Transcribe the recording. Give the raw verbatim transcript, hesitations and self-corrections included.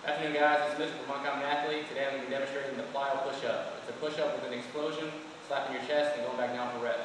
Afternoon guys, it's Mister Montgomery Athlete. Today I'm going to be demonstrating the plyo push-up. It's a push-up with an explosion, slapping your chest and going back down for rest.